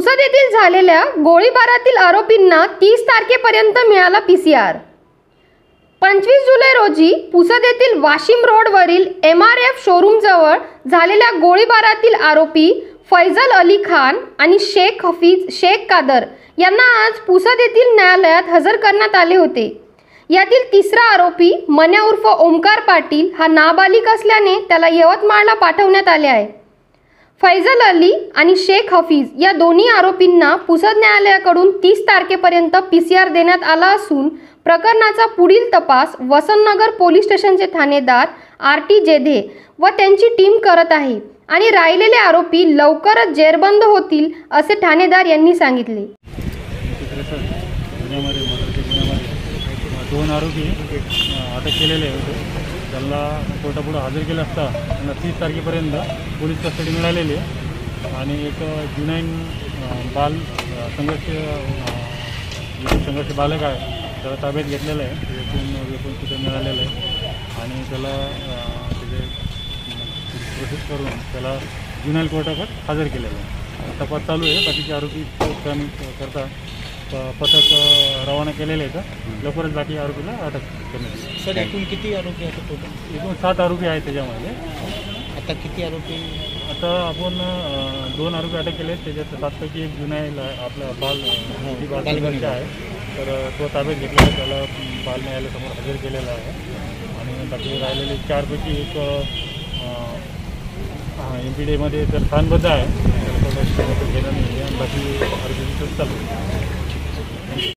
पुसद येथील झालेल्या गोळीबारातील आरोपींना 30 तारखेपर्यंत मिळाला पीसीआर। 25 जुलै रोजी पुसद येथील वाशिम रोडवरील MRF शोरूमजवळ झालेल्या गोळीबारातील आरोपी फैजल अली खान आणि शेख कादर यांना आज पुसद येथील न्यायालयात हजर करण्यात आले होते। यातील तिसरा आरोपी मन्या उर्फ ओमकार पाटील हा नाबालिग असल्याने त्याला यवतमाळला पाठवण्यात आले आहे। फैजल अली आणि शेख हफीज या दोन्ही आरोपींना पुसद न्यायालयाकडून 30 तारखेपर्यंत पीसीआर देण्यात आला असून प्रकरणाचा पुढील तपास वसंतनगर पोलीस स्टेशनचे ठाणेदार RT जेधे व त्यांची टीम करत आहे आणि राहिलेले आरोपी लवकरच जेरबंद होतील असे ठाणेदार यांनी सांगितले। दोन आरोपी अटक केलेले होते, त्यांना कोर्टापुढे हजर केले असता त्यांना 30 तारखेपर्यंत पोलीस कस्टडी मिळालेली आहे आणि एक जुनैन बाल संघर्ष बालक आहे त्याला ताब्यात घेतलेलं आहे। एकूण तिथे मिळालेलं आहे आणि त्याला त्याचे प्रोसेस करून त्याला जुनैन कोर्टाकडे हजर केलेलं आहे। तपास चालू आहे। बाकीचे आरोपी करता पथक रवाना केलेले आहेत। लवकरच बाकी आरोपीला अटक करण्यात येईल। सर एकूण किती आरोपी आहेत टोटल? एकूण 7 आरोपी आहेत त्याच्यामध्ये। आता किती आरोपी? आता आपण 2 आरोपी अटक केले आहेत, त्याच्यात 7 पैकी एक जुनैन आपला बालगणिका आहे, तर तो ताब्यात घेतलेला आहे, त्याला बाल न्यायालयासमोर हजर केलेला आहे आणि बाकी राहिलेले 4 पैकी एक MPD मध्ये तर स्थानबद्ध आहे, त्याला घेणं नाही आणि बाकी आरोपी चालू